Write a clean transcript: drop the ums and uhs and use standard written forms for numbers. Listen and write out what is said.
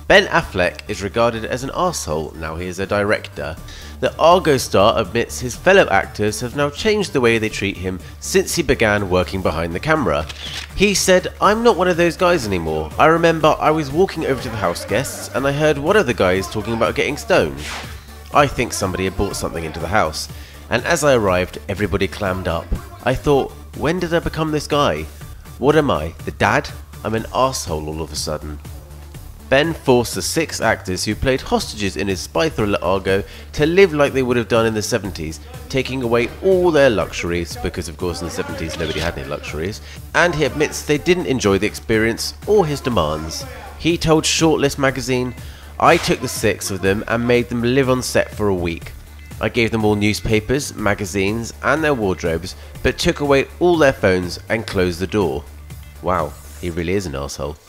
Ben Affleck is regarded as an arsehole now he is a director. The Argo star admits his fellow actors have now changed the way they treat him since he began working behind the camera. He said, "I'm not one of those guys anymore. I remember I was walking over to the house guests and I heard one of the guys talking about getting stoned. I think somebody had brought something into the house, and as I arrived everybody clammed up. I thought, when did I become this guy? What am I, the dad? I'm an arsehole all of a sudden." Ben forced the 6 actors who played hostages in his spy thriller Argo to live like they would have done in the 70s, taking away all their luxuries, because of course in the 70s nobody had any luxuries, and he admits they didn't enjoy the experience or his demands. He told Shortlist magazine, "I took the 6 of them and made them live on set for a week. I gave them all newspapers, magazines and their wardrobes, but took away all their phones and closed the door." Wow, he really is an arsehole.